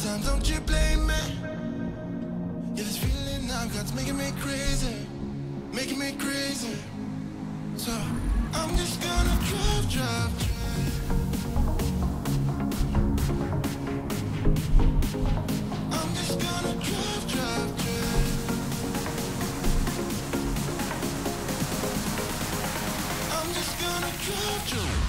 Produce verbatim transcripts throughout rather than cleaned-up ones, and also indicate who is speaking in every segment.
Speaker 1: time, don't you blame me. Yeah, this feeling I've got's making me crazy, making me crazy. So I'm just gonna drive, drive, drive. I'm just gonna drive, drive, drive. I'm just gonna drive, drive.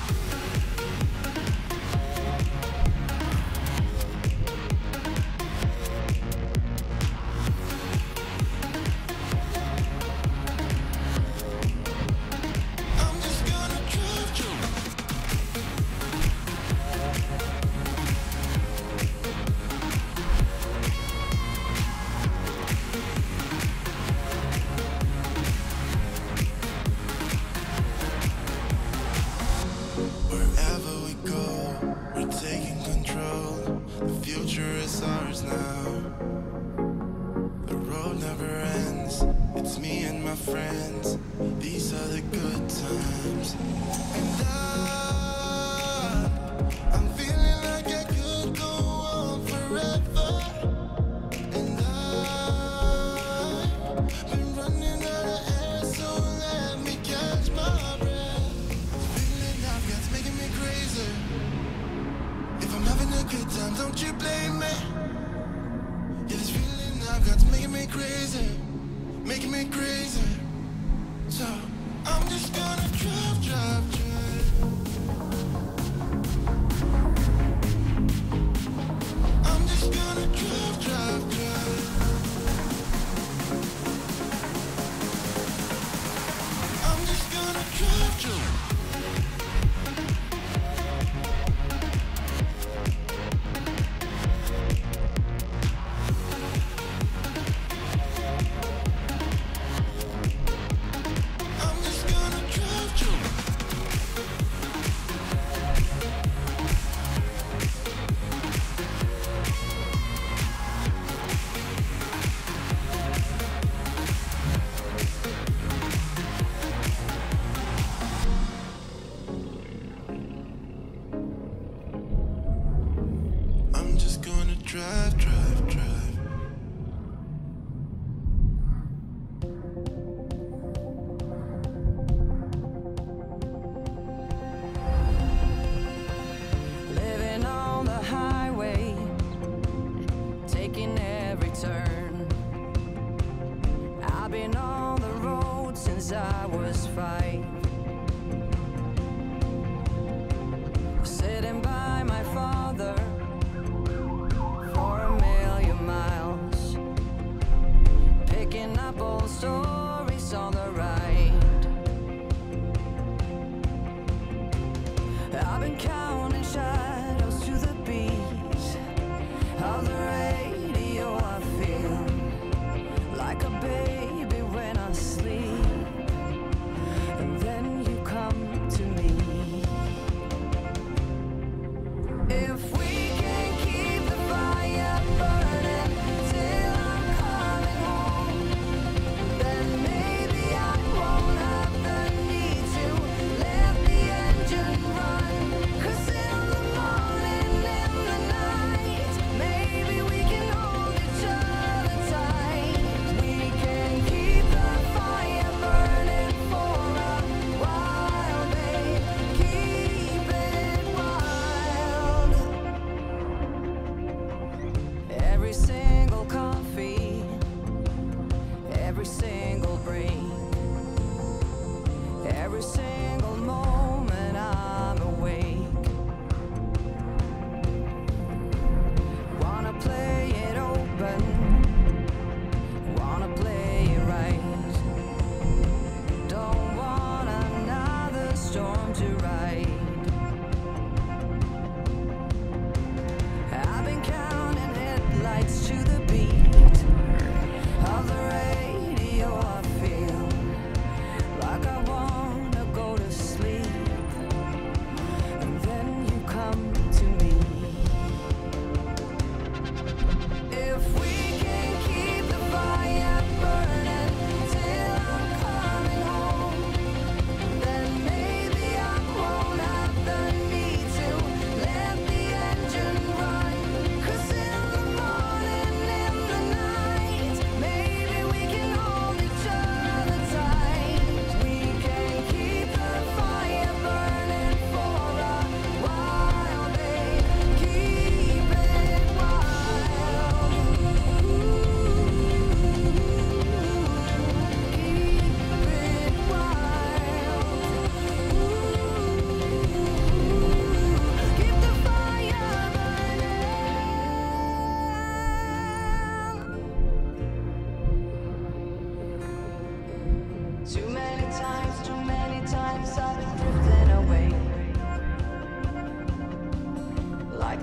Speaker 1: Drive, drive, drive.
Speaker 2: Living on the highway, taking every turn. I've been on the road since I was five. Sitting by my father for a million miles, picking up old stories on the ride. I've been counting shadows to the beat of the radio. I feel like a baby when I sleep, and then you come to me. If we can keep the fire burning till I'm coming home, then maybe I won't have the need to let the engine run. 'Cause in the morning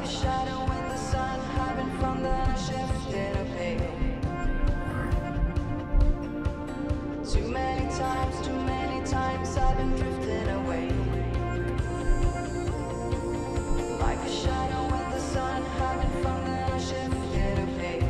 Speaker 2: a shadow when the sun having fun, then I shifted a pale. Too many times, too many times I've been drifting away. Like a shadow when the sun having fun, then I shifted a pale.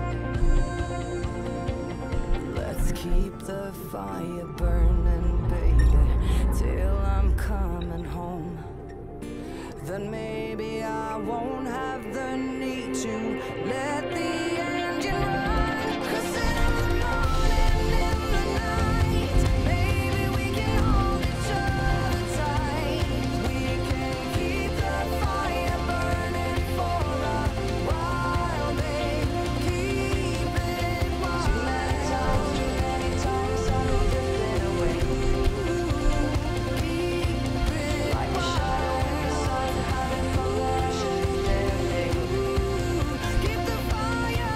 Speaker 2: Let's keep the fire burning, baby, till I'm coming home. Then maybe I won't have the need to let the engine run. 'Cause in the morning, in the night, maybe we can hold each other tight. We can keep the fire burning for a while, babe. Keep it wild. Too many times, too many times I've been drifting away. Keep it like a shadow in the sun, having fun, then I shifted a pale. Keep the fire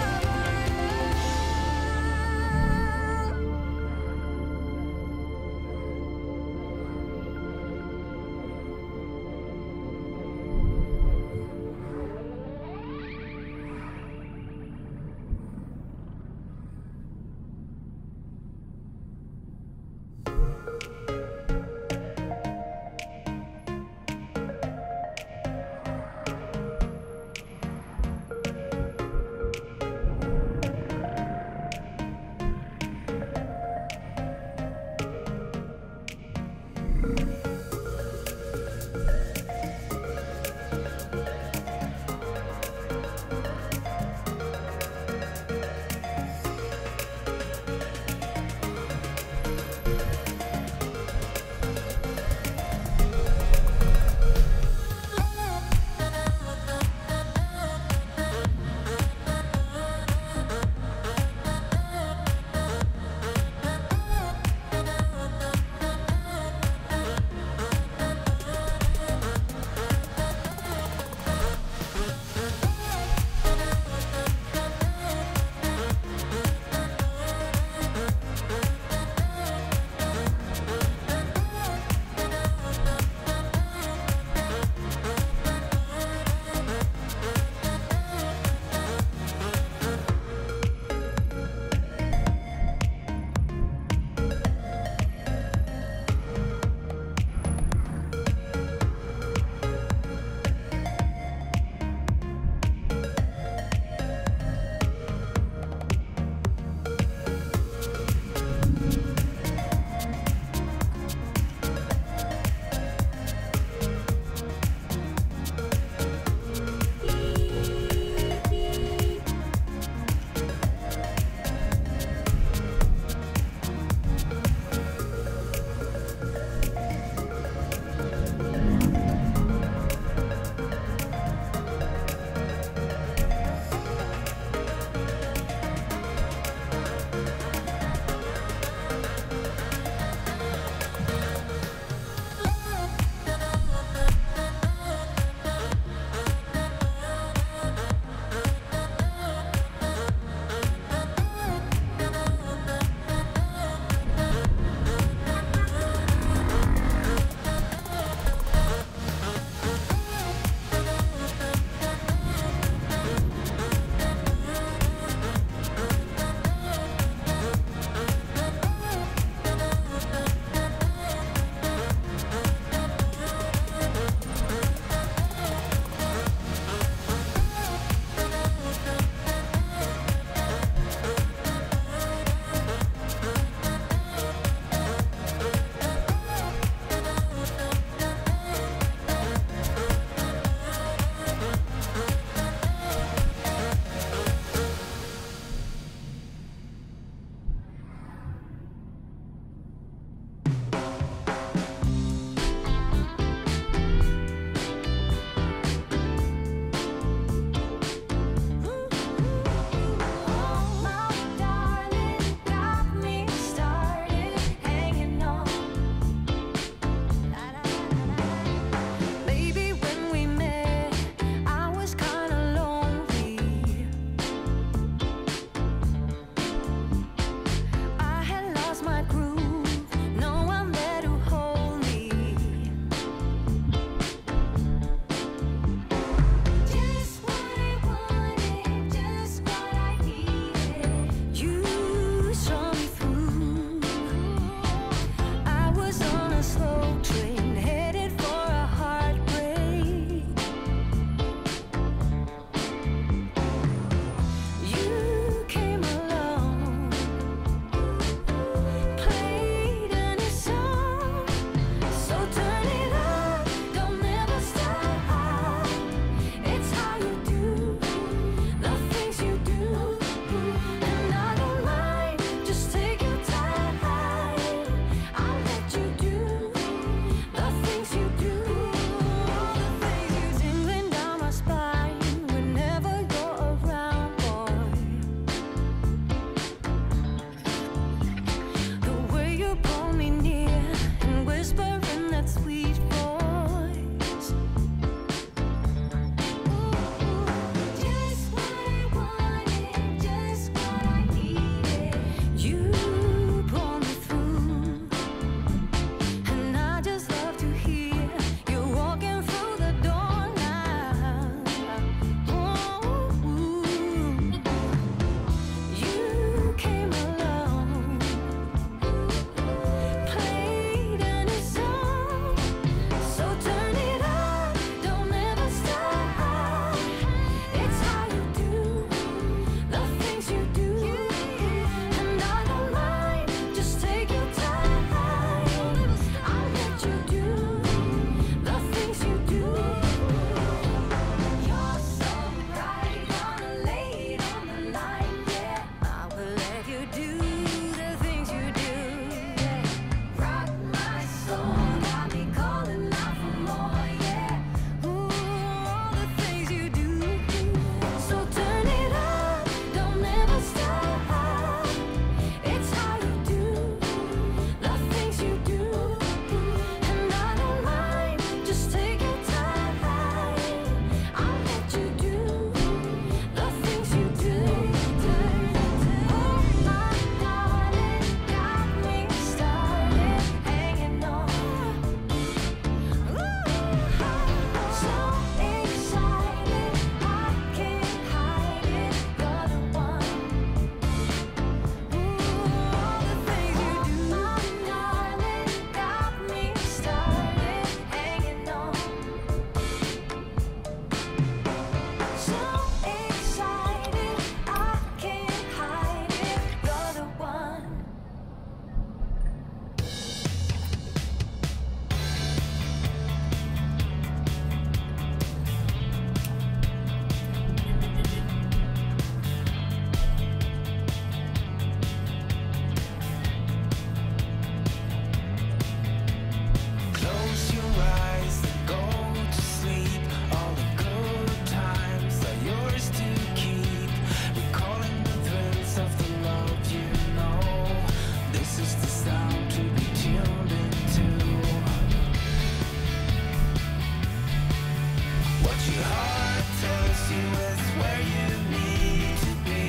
Speaker 1: What your heart tells you is where you need to be.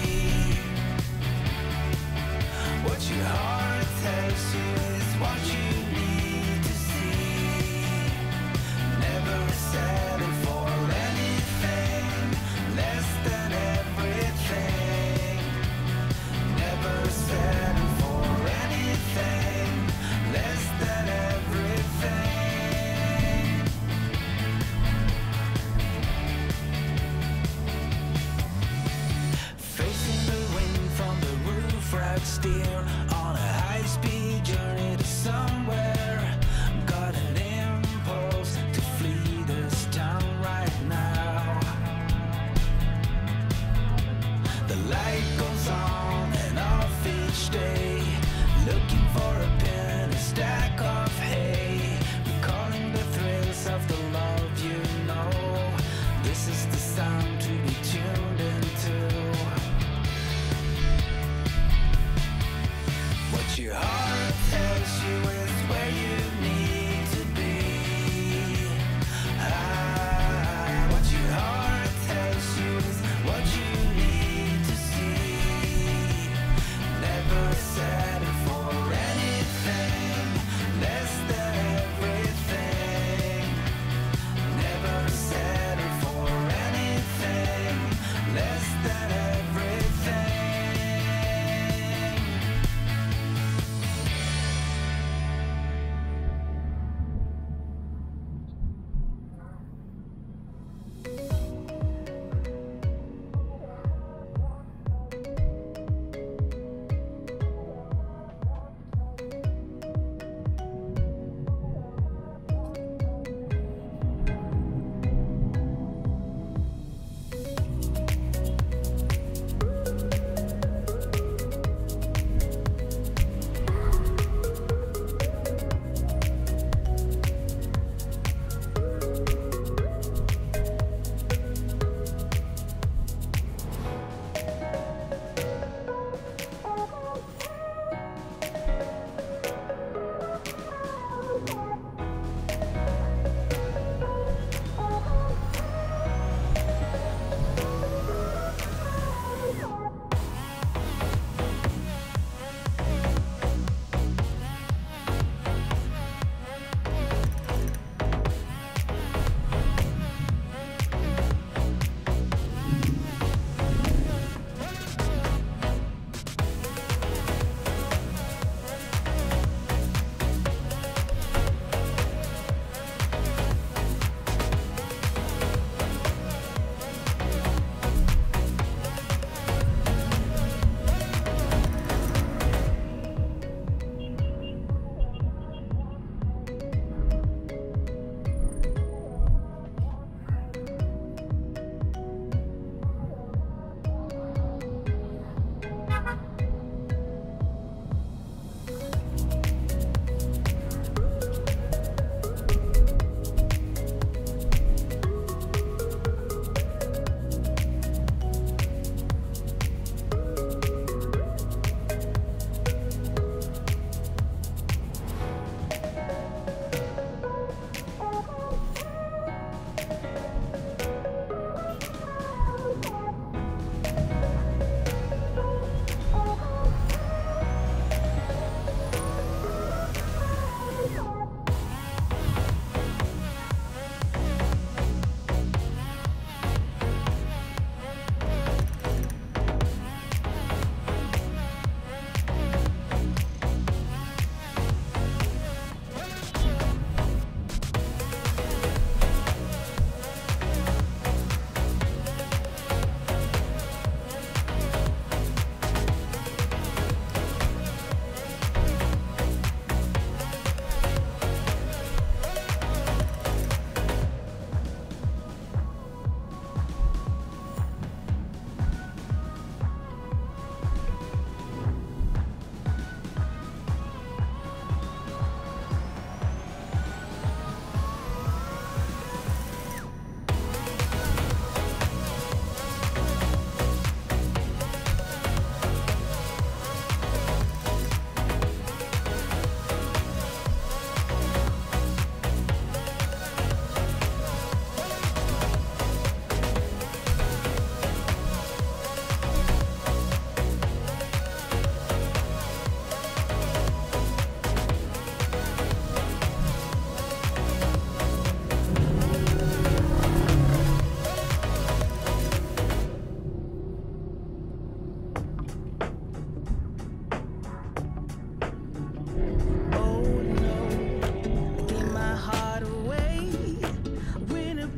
Speaker 1: What your heart tells you is what you need to see. Never settle for anything less than everything. Never settle for anything less than everything. Facing the wind from the roof rack, steer on a high-speed journey to somewhere. Got an impulse to flee this town right now. The light goes on and off each day, looking for a pin, a stack of hay, recalling the thrills of the love you know. This is the sound to be tuned into.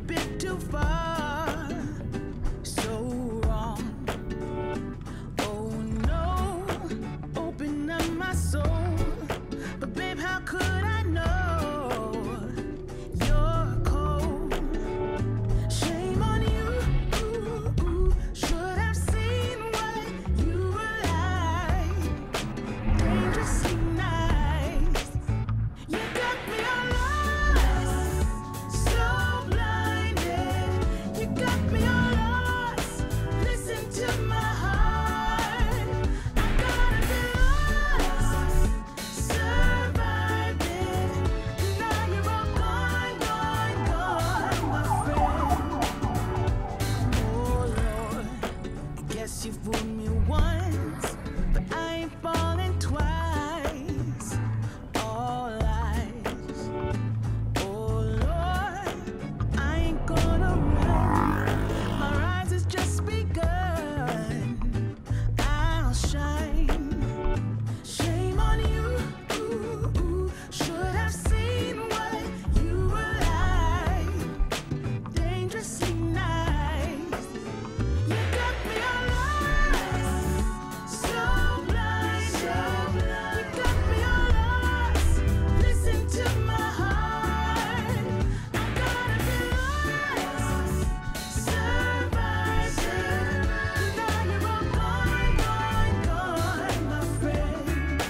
Speaker 1: bit too far, so wrong. Oh no, open up my soul, but babe, how could I know you're cold? Shame on you, should have seen what you were like. Dangerously nice, you got me all lost, so blinded. You got me all lost, listen to my heart. I gotta be lost, survived it. Now you're all gone, gone, gone, my friend. Oh Lord, I guess you fooled me once, but I ain't falling twice. All lies. Oh Lord, I ain't gonna run. My rise has just begun. I'll shine. Shame on you. Should have seen what you were like. Dangerously nice. You got me all lost, so blind. You got me all lost, listen to my heart. I gotta be lost, survived it. Now you're all gone, gone, gone, my friend.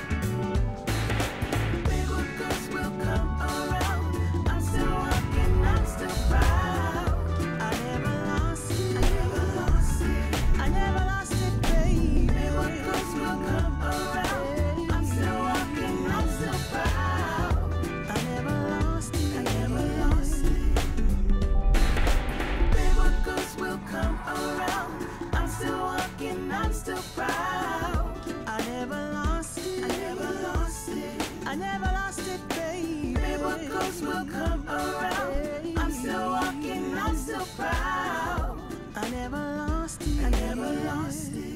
Speaker 1: Big old ghosts will come around. I'm still walking, I'm still proud. I never lost it, I never lost it, I never lost it, baby. Big old ghosts will come around. I'm still walking, I'm still proud. I never lost it, I never lost it. Big old ghosts will come around. I'm still walking, I'm still proud. I never lost it, I never lost it, I never lost it, baby. Big old ghosts will come around. I'm still walking, I'm still proud. I never lost it, I never lost it.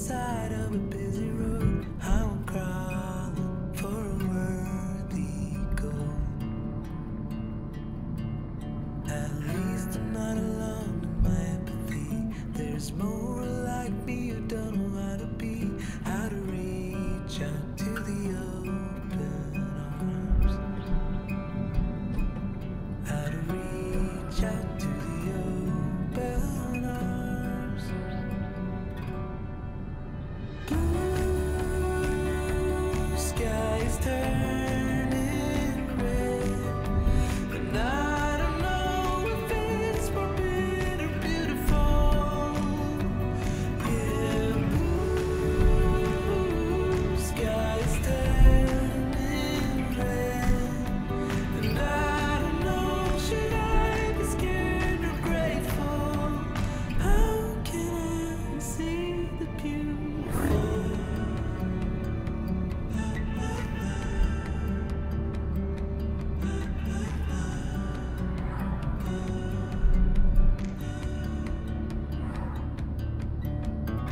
Speaker 1: side of a busy road. I won't crawling for a worthy goal. At least I'm not alone in my empathy. There's more like me who don't know how to be, how to reach out to the open arms, how to reach out to the open arms. Blue sky is turning red, and I don't know if it's forbidden or beautiful. Yeah, blue sky is turning red, and I don't know, should I be scared or grateful? How can I see the beautiful?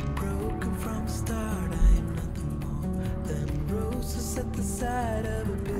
Speaker 1: Broken from the start, I am nothing more than roses at the side of a